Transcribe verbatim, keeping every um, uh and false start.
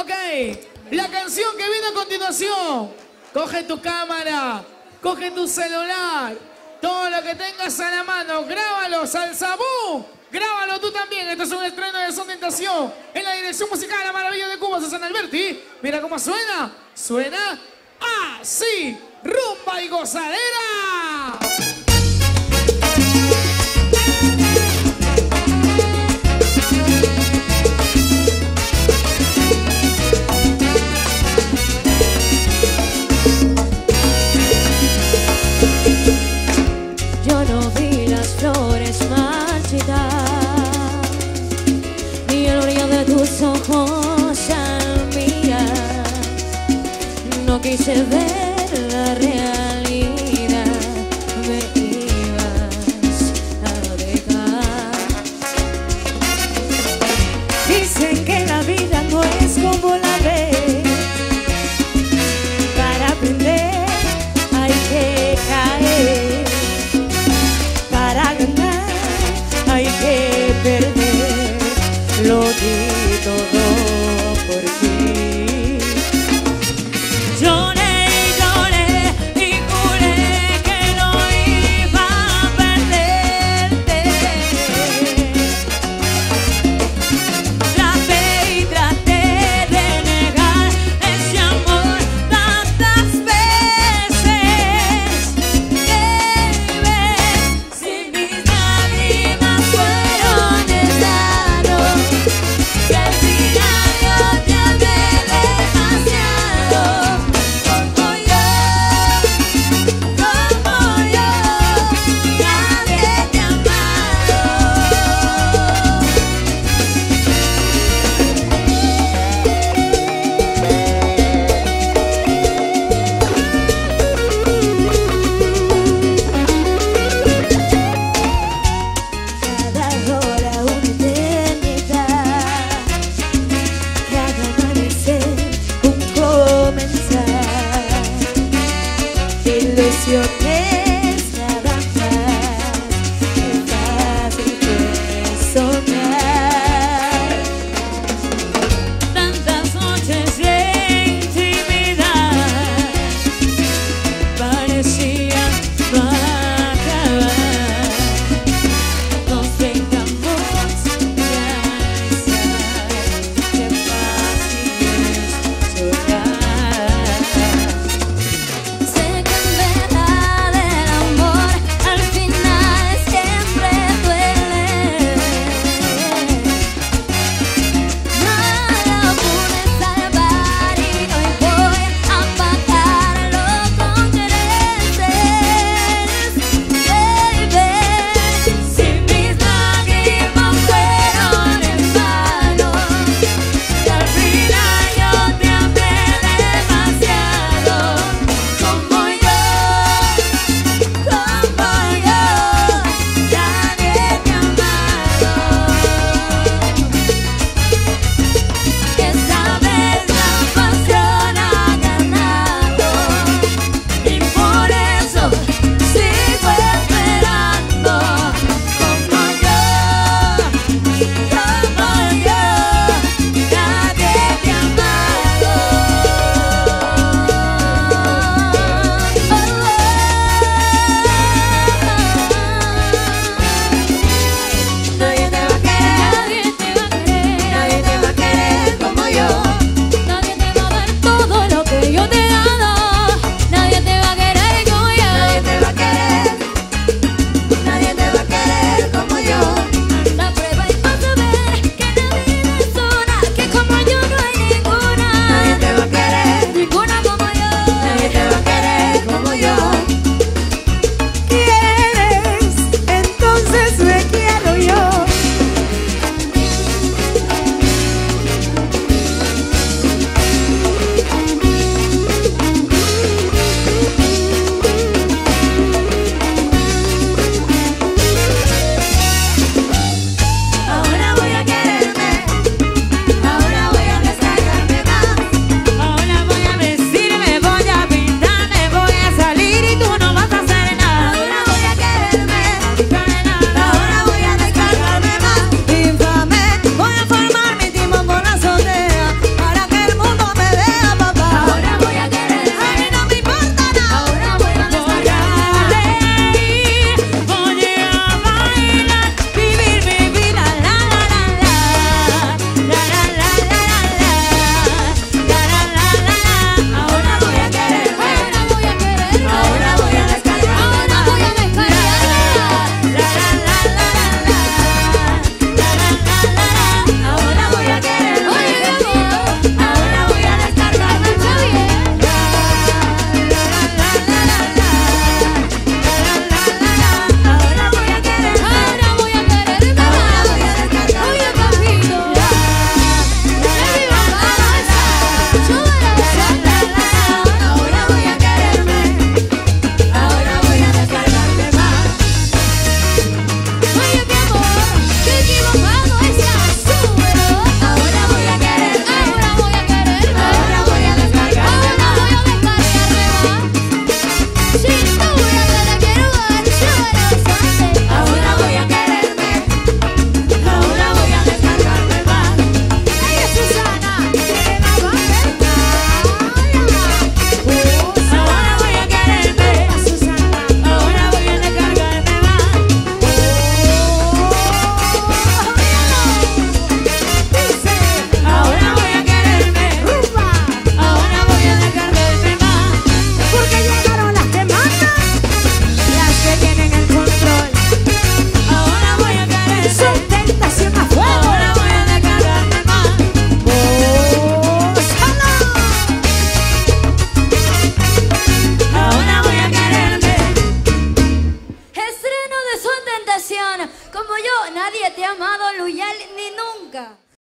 Ok, la canción que viene a continuación. Coge tu cámara, coge tu celular, todo lo que tengas a la mano, grábalo, Salsabú. Grábalo tú también. Esto es un estreno de Son Tentación en la dirección musical La Maravilla de Cuba, Susana Alberti. Mira cómo suena. Suena así. Rumba y gozadera. Yo no vi las flores marchitas, ni el brillo de tus ojos al mirar. No quise ver la realidad, me ibas a dejar. Dicen que la vida no es como la ves. Para aprender hay que caer. Para ganar hay que perder. Lo di todo por ti. Lloré y lloré y juré que no iba a perderte. Traté y traté de negar ese amor tantas veces. Baby, si mis lágrimas fueron el daño, que al final yo te amé demasiado. Como yo, como yo, nadie te ha amado. Cada hora una eternidad, cada amanecer un comenzar. Ilusión